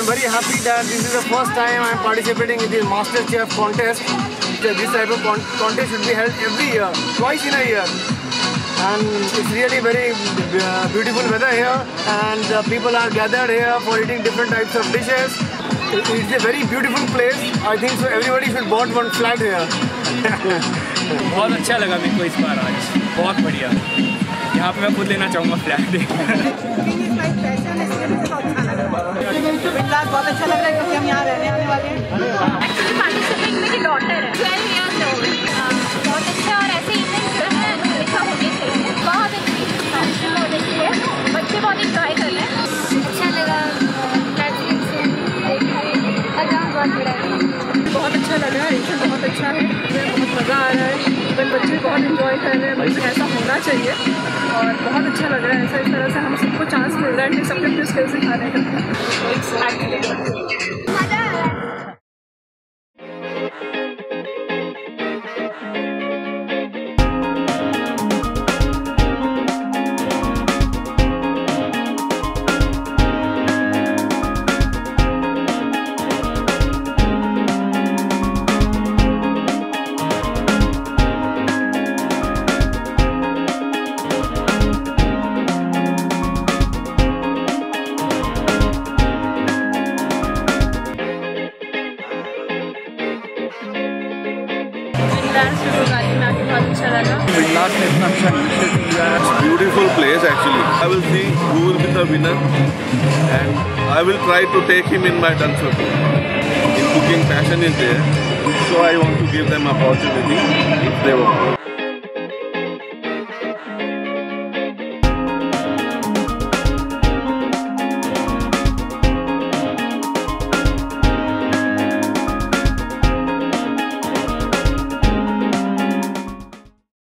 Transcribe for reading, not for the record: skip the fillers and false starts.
very happy that this is the first time I am participating in this Master Chef contest. This type of contest should be held every year, twice in a year. And it's really very beautiful weather here, and people are gathered here for eating different types of dishes. It's a very beautiful place. I think so everybody should bought one flat here. बहुत अच्छा लगा मेरे को इस बार आज, बहुत बढ़िया। यहाँ पे मैं खुद लेना चाहूँगा फ्लैट। बहुत अच्छा लग रहा है क्योंकि हम यहाँ रहने आने वाले हैं। एक्चुअली पार्टिसिपेट मेरी डॉटर है, 12 years old। बहुत अच्छा, और ऐसे इवेंट जो है हमेशा होने चाहिए। बहुत अच्छी होने चाहिए, बच्चे बहुत इंजॉय कर रहे हैं। अच्छा लगा, बहुत अच्छा लग रहा है, बहुत अच्छा है, बहुत मज़ा आ रहा है, बच्चे बहुत इंजॉय कर रहे हैं। बच्चे ऐसा होना चाहिए और बहुत अच्छा लग रहा है। ऐसा इस तरह से हम सबको चांस मिल रहा है कि सबके अपने स्किल्स दिखाने का। Beautiful place actually. I will see who will be the winner and I will try to take him in my dance circle. In cooking passion is there, so I want to give them opportunity if they want.